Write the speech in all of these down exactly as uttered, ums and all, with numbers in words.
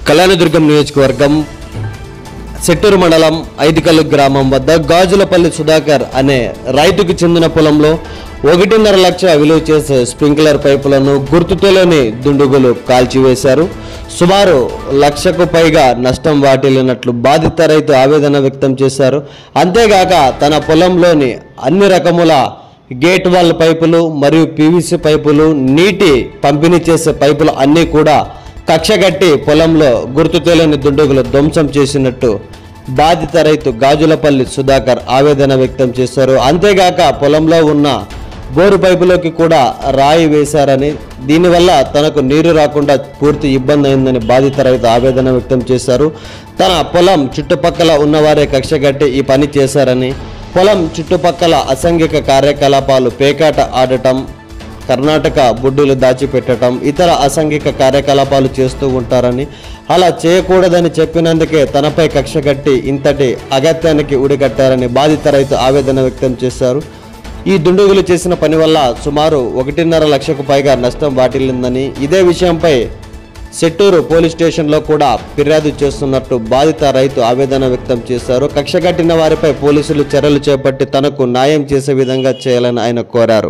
కళ్యాణదుర్గం నియోజకవర్గం సెట్టూరు మండలం ఐదికల్లు గ్రామం వద్ద గాజులపల్లి సుధాకర్ అనే రైతుకు చెందిన పొలంలో ఒకటిన్నర లక్ష విలువ చేసే స్ప్రింక్లర్ పైపులను గుర్తుతోలేని దుండుగులు కాల్చివేశారు. సుమారు లక్షకు పైగా నష్టం వాటిల్లినట్లు బాధిత రైతు ఆవేదన వ్యక్తం చేశారు. అంతేగాక తన పొలంలోని అన్ని రకముల గేట్ వాల్ పైపులు మరియు పీవీసీ పైపులు, నీటి పంపిణీ చేసే పైపులు అన్నీ కూడా కక్షగట్టి పొలంలో గుర్తు తెలియని దుండగులు ధ్వంసం చేసినట్టు బాధిత రైతు గాజులపల్లి సుధాకర్ ఆవేదన వ్యక్తం చేశారు. అంతేగాక పొలంలో ఉన్న బోరు పైపులోకి కూడా రాయి వేశారని, దీనివల్ల తనకు నీరు రాకుండా పూర్తి ఇబ్బంది అయిందని బాధిత రైతు ఆవేదన వ్యక్తం చేశారు. తన పొలం చుట్టుపక్కల ఉన్నవారే కక్షగట్టి ఈ పని చేశారని, పొలం చుట్టుపక్కల అసాంఘిక కార్యకలాపాలు, పేకాట ఆడటం, కర్ణాటక బుడ్డులు దాచిపెట్టడం, ఇతర అసాంఘిక కార్యకలాపాలు చేస్తూ ఉంటారని, అలా చేయకూడదని చెప్పినందుకే తనపై కక్షగట్టి ఇంతటి అగత్యానికి ఉడిగట్టారని బాధిత రైతు ఆవేదన వ్యక్తం చేశారు. ఈ దుండుగులు చేసిన పని వల్ల సుమారు ఒకటిన్నర లక్షకు పైగా నష్టం వాటిల్లిందని, ఇదే విషయంపై సెట్టూరు పోలీస్ స్టేషన్లో కూడా ఫిర్యాదు చేస్తున్నట్టు బాధిత రైతు ఆవేదన వ్యక్తం చేశారు. కక్షగట్టిన వారిపై పోలీసులు చర్యలు చేపట్టి తనకు న్యాయం చేసే విధంగా చేయాలని ఆయన కోరారు.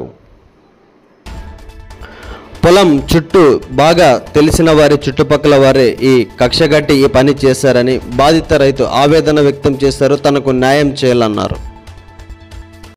పొలం చుట్టూ బాగా తెలిసిన వారి చుట్టుపక్కల వారే ఈ కక్షగట్టి ఈ పని చేశారని బాధిత రైతు ఆవేదన వ్యక్తం చేశారు. తనకు న్యాయం చేయాలన్నారు.